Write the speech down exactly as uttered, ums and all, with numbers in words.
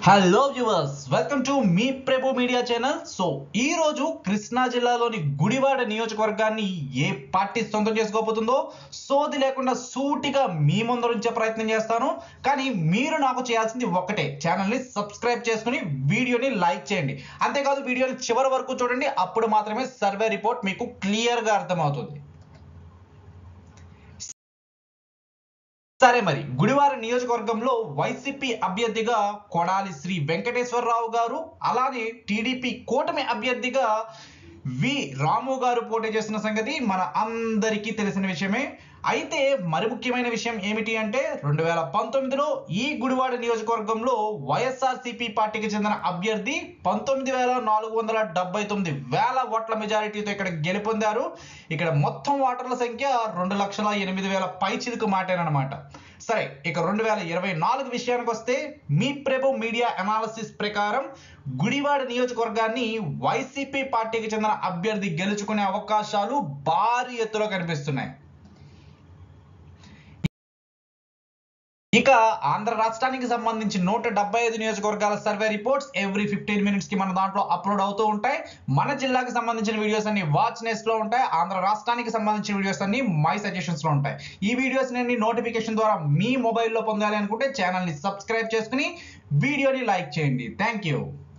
Hello viewers, welcome to మీ Prabhu media channel. So ఈ రోజు కృష్ణా జిల్లాలోని గుడివాడ నియోజకవర్గాన్ని ఏ పార్టీ సొంతం చేసుకోబోతుందో సోది లేకుండా సూటిగా మీ ముందు ఉంచే ప్రయత్నం చేస్తాను. కానీ మీరు నాకు చేయాల్సింది ఒక్కటే, ఛానల్ని సబ్స్క్రైబ్ చేసుకుని వీడియోని లైక్ చేయండి. అంతేకాదు వీడియోని చివరి వరకు చూడండి, అప్పుడు మాత్రమే సర్వే రిపోర్ట్ మీకు క్లియర్గా అర్థమవుతుంది. సరే, మరి గుడివార నియోజకవర్గంలో వైసీపీ అభ్యర్థిగా కొడాలి శ్రీ వెంకటేశ్వరరావు గారు, అలానే టీడీపీ కూటమి అభ్యర్థిగా వి రాము గారు పోటీ చేస్తున్న సంగతి మన అందరికీ తెలిసిన విషయమే. అయితే మరి ముఖ్యమైన విషయం ఏమిటి అంటే, రెండు వేల పంతొమ్మిదిలో ఈ గుడివాడ నియోజకవర్గంలో వైఎస్ఆర్సీపీ పార్టీకి చెందిన అభ్యర్థి పంతొమ్మిది వేల నాలుగు వందల డెబ్బై తొమ్మిది వేల ఓట్ల మెజారిటీతో ఇక్కడ గెలుపొందారు. ఇక్కడ మొత్తం ఓటర్ల సంఖ్య రెండు లక్షల ఎనిమిది వేల పై చిలుకు మాటేనమాట. సరే, ఇక రెండు వేల ఇరవై నాలుగు విషయానికి వస్తే, మీ ప్రభు మీడియా అనాలిసిస్ ప్రకారం గుడివాడ నియోజకవర్గాన్ని వైసీపీ పార్టీకి చెందిన అభ్యర్థి గెలుచుకునే అవకాశాలు భారీ ఎత్తులో కనిపిస్తున్నాయి. ఇక ఆంధ్ర రాష్ట్రానికి సంబంధించి నూట డెబ్బై ఐదు నియోజకవర్గాల survey reports every fifteen minutes కి మన దాంట్లో అప్లోడ్ అవుతూ ఉంటాయి. మన జిల్లాకి సంబంధించిన వీడియోస్ అన్ని వాచ్ నెస్ట్ లో ఉంటాయి. ఆంధ్ర రాష్ట్రానికి సంబంధించిన వీడియోస్ అన్ని మై సజెషన్స్ లో ఉంటాయి. ఈ వీడియోస్ ని నోటిఫికేషన్ ద్వారా మీ మొబైల్లో పొందాలి అనుకుంటే ఛానల్ ని సబ్స్క్రైబ్ చేసుకుని వీడియోని లైక్ చేయండి. Thank you.